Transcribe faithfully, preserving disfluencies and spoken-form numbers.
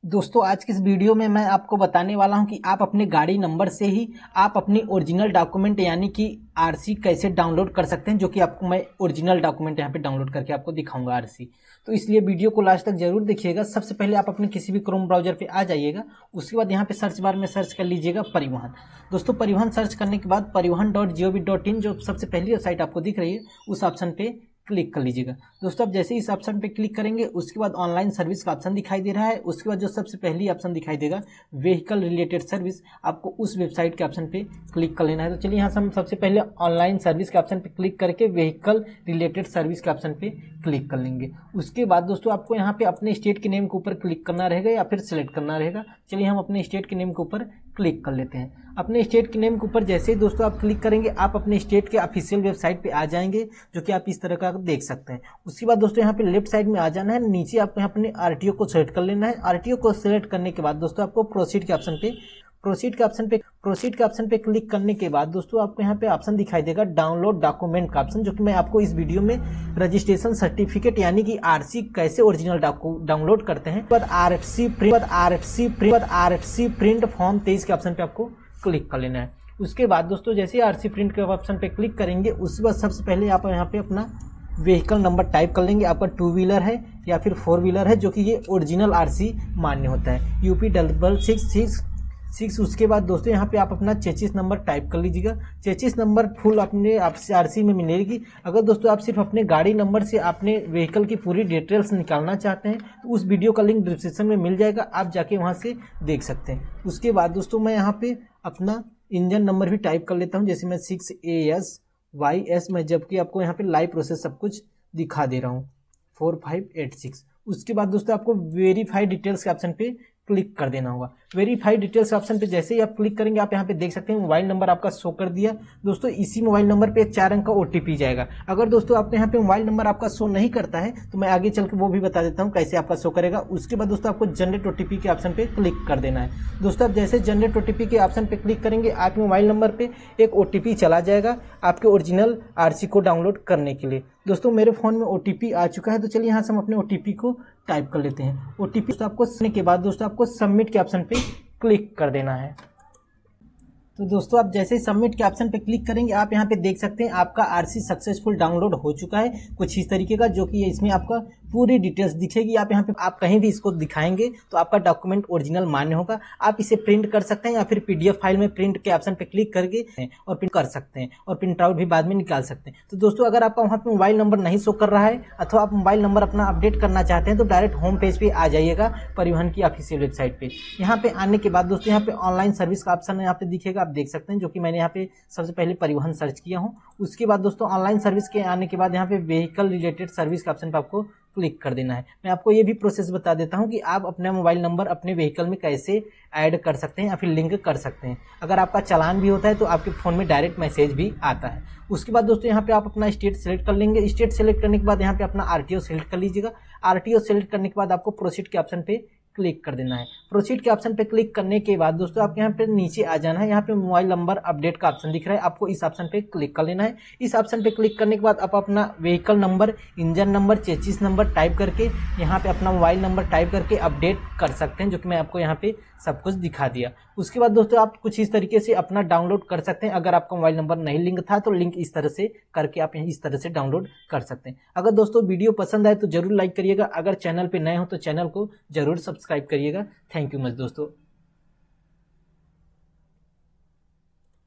दोस्तों आज की इस वीडियो में मैं आपको बताने वाला हूं कि आप अपने गाड़ी नंबर से ही आप अपनी ओरिजिनल डॉक्यूमेंट यानी कि आरसी कैसे डाउनलोड कर सकते हैं, जो कि आपको मैं ओरिजिनल डॉक्यूमेंट यहां पे डाउनलोड करके आपको दिखाऊंगा आरसी। तो इसलिए वीडियो को लास्ट तक जरूर देखिएगा। सबसे पहले आप अपने किसी भी क्रोम ब्राउजर पे आ जाइएगा। उसके बाद यहाँ पे सर्च बार में सर्च कर लीजिएगा परिवहन। दोस्तों परिवहन सर्च करने के बाद Parivahan dot G O V dot in जो सबसे पहली वेबसाइट आपको दिख रही है उस ऑप्शन पे क्लिक कर लीजिएगा। दोस्तों आप जैसे ही इस ऑप्शन पे क्लिक करेंगे उसके बाद ऑनलाइन सर्विस का ऑप्शन दिखाई दे रहा है। उसके बाद जो सबसे पहली ऑप्शन दिखाई देगा व्हीकल रिलेटेड सर्विस, आपको उस वेबसाइट के ऑप्शन पे क्लिक कर लेना है। तो चलिए यहाँ से हम सबसे पहले ऑनलाइन सर्विस के ऑप्शन पे क्लिक करके व्हीकल रिलेटेड सर्विस के ऑप्शन पे क्लिक कर लेंगे। उसके बाद दोस्तों आपको यहाँ पे अपने स्टेट के नेम के ऊपर क्लिक करना रहेगा या फिर सिलेक्ट करना रहेगा। चलिए हम अपने स्टेट के नेम के ऊपर क्लिक कर लेते हैं। अपने स्टेट के नेम के ऊपर जैसे ही दोस्तों आप क्लिक करेंगे आप अपने स्टेट के ऑफिशियल वेबसाइट पे आ जाएंगे, जो कि आप इस तरह का देख सकते हैं। उसके बाद दोस्तों यहाँ पे लेफ्ट साइड में आ जाना है, नीचे आपको यहाँ अपने आरटीओ को सेलेक्ट कर लेना है। आरटीओ को सेलेक्ट करने के बाद दोस्तों आपको प्रोसीड के ऑप्शन पे प्रोसीड के ऑप्शन पे प्रोसीड के ऑप्शन पे क्लिक करने के बाद दोस्तों आपको यहाँ पे ऑप्शन दिखाई देगा डाउनलोड डॉक्यूमेंट का ऑप्शन, जो कि मैं आपको इस वीडियो में रजिस्ट्रेशन सर्टिफिकेट यानी कि आरसी कैसे ओरिजिनल डाउनलोड करते हैं बाद RC print RC print RC print form तेईस के ऑप्शन पे आपको क्लिक कर लेना है। उसके बाद दोस्तों जैसे आरसी प्रिंट के ऑप्शन पे क्लिक करेंगे उसके बाद सबसे पहले आप यहाँ पे अपना व्हीकल नंबर टाइप कर लेंगे। आपका टू व्हीलर है या फिर फोर व्हीलर है, जो कि ये ओरिजिनल आरसी मान्य होता है, UP double six six six. उसके बाद दोस्तों यहाँ पे आप अपना चेचिस नंबर टाइप कर लीजिएगा। चेचिस नंबर फुल अपने आपसे आरसी में मिलेगी। अगर दोस्तों आप सिर्फ अपने गाड़ी नंबर से अपने व्हीकल की पूरी डिटेल्स निकालना चाहते हैं तो उस वीडियो का लिंक डिस्क्रिप्शन में मिल जाएगा, आप जाके वहाँ से देख सकते हैं। उसके बाद दोस्तों मैं यहाँ पे अपना इंजन नंबर भी टाइप कर लेता हूँ, जैसे मैं six A S Y S में, जबकि आपको यहाँ पे लाइव प्रोसेस सब कुछ दिखा दे रहा हूँ फोर फाइव एट सिक्स। उसके बाद दोस्तों आपको वेरीफाई डिटेल्स के ऑप्शन पे क्लिक कर देना होगा। वेरीफाई डिटेल्स ऑप्शन पे जैसे ही आप क्लिक करेंगे आप यहाँ पे देख सकते हैं मोबाइल नंबर आपका शो कर दिया। दोस्तों इसी मोबाइल नंबर पे एक चार अंक का ओटीपी जाएगा। अगर दोस्तों आपको यहाँ पे मोबाइल नंबर आपका शो नहीं करता है तो मैं आगे चल के वो भी बता देता हूँ कैसे आपका शो करेगा। उसके बाद दोस्तों आपको जनरेट ओटीपी के ऑप्शन पे क्लिक कर देना है। दोस्तों आप जैसे जनरेट ओटीपी के ऑप्शन पे क्लिक करेंगे आपके मोबाइल नंबर पे एक ओटीपी चला जाएगा आपके ओरिजिनल आरसी को डाउनलोड करने के लिए। दोस्तों मेरे फोन में ओटीपी आ चुका है, तो चलिए यहाँ से हम अपने ओटीपी को टाइप कर लेते हैं। ओटीपी दोस्तों आपको सुनने के बाद दोस्तों आपको सबमिट के ऑप्शन पे क्लिक कर देना है। तो दोस्तों आप जैसे ही सबमिट के ऑप्शन पे क्लिक करेंगे आप यहाँ पे देख सकते हैं आपका आरसी सक्सेसफुल डाउनलोड हो चुका है, कुछ इस तरीके का, जो कि इसमें आपका पूरी डिटेल्स दिखेगी। आप यहाँ पे आप कहीं भी इसको दिखाएंगे तो आपका डॉक्यूमेंट ओरिजिनल मान्य होगा। आप इसे प्रिंट कर सकते हैं या फिर पीडीएफ फाइल में प्रिंट के ऑप्शन पे क्लिक करके और प्रिंट कर सकते हैं और प्रिंट आउट भी बाद में निकाल सकते हैं। तो दोस्तों अगर आपका वहाँ पे मोबाइल नंबर नहीं शो कर रहा है अथवा आप मोबाइल नंबर अपना अपडेट करना चाहते हैं तो डायरेक्ट होम पेज पे आ जाइएगा परिवहन की ऑफिशियल वेबसाइट पे। यहाँ पे आने के बाद दोस्तों यहाँ पे ऑनलाइन सर्विस का ऑप्शन यहाँ पे दिखेगा, आप देख सकते हैं, जो कि मैंने यहाँ पे सबसे पहले परिवहन सर्च किया हूँ। उसके बाद दोस्तों ऑनलाइन सर्विस के आने के बाद यहाँ पे व्हीकल रिलेटेड सर्विस के ऑप्शन पे आपको क्लिक कर देना है। मैं आपको ये भी प्रोसेस बता देता हूँ कि आप अपना मोबाइल नंबर अपने व्हीकल में कैसे ऐड कर सकते हैं या फिर लिंक कर सकते हैं। अगर आपका चालान भी होता है तो आपके फ़ोन में डायरेक्ट मैसेज भी आता है। उसके बाद दोस्तों यहाँ पे आप अपना स्टेट सेलेक्ट कर लेंगे। स्टेट सेलेक्ट करने के बाद यहाँ पे अपना आरटीओ सेलेक्ट कर लीजिएगा। आरटीओ सेलेक्ट करने के बाद आपको प्रोसीड के ऑप्शन पे क्लिक कर देना है। प्रोसीड के ऑप्शन पे क्लिक करने के बाद दोस्तों आपके यहाँ पे नीचे आ जाना है। यहाँ पे मोबाइल नंबर अपडेट का ऑप्शन दिख रहा है, आपको इस ऑप्शन पे क्लिक कर लेना है। इस ऑप्शन पे क्लिक करने के बाद आप अपना vehicle number, engine number, chassis number type करके यहाँ पे अपना मोबाइल नंबर टाइप करके अपडेट कर सकते हैं, जो कि मैं आपको यहाँ पे सब कुछ दिखा दिया। उसके बाद दोस्तों आप कुछ इस तरीके से अपना डाउनलोड कर सकते हैं। अगर आपका मोबाइल नंबर नहीं लिंक था तो लिंक इस तरह से करके आप इस तरह से डाउनलोड कर सकते हैं। अगर दोस्तों वीडियो पसंद आए तो जरूर लाइक करिएगा। अगर चैनल पे नए हो तो चैनल को जरूर सब्सक्राइब करिएगा। थैंक यू मच दोस्तों।